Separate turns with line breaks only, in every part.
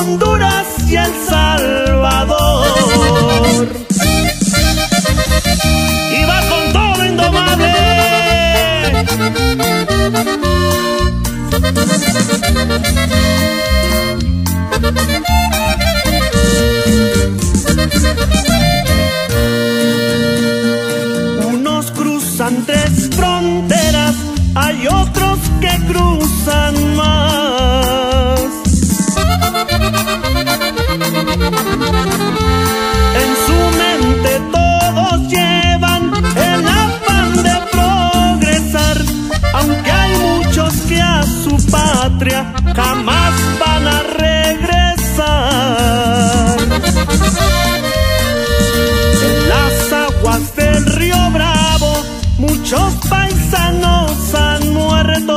Honduras y El Salvador. Y va con todo indomable. Unos cruzan 3 fronteras, hay otros que cruzan más. En su mente todos llevan el afán de progresar, aunque hay muchos que a su patria jamás van a regresar. En las aguas del río Bravo muchos paisanos han muerto.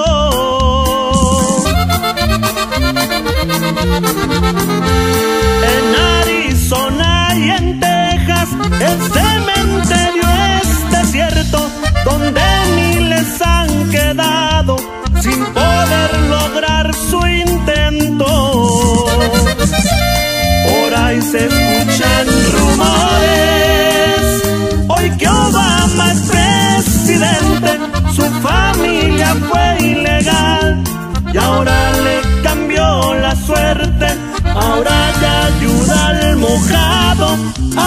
En Arizona y en Texas el cementerio es desierto, donde miles han quedado sin poder lograr su intento. Por ahí se escuchan rumores, hoy que Obama es presidente, su familia fue ilegal y ahora le cambió la suerte. Ahora ya ayuda al mojado a